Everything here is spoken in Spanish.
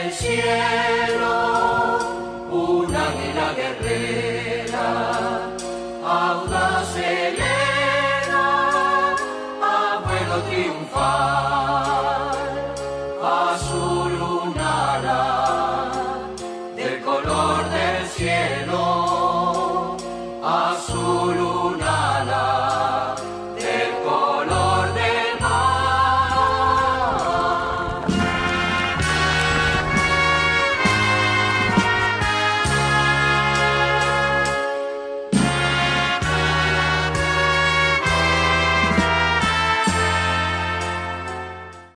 del cielo, un águila guerrera, audaz helena, a vuelo triunfal, azul lunara, del color del cielo, azul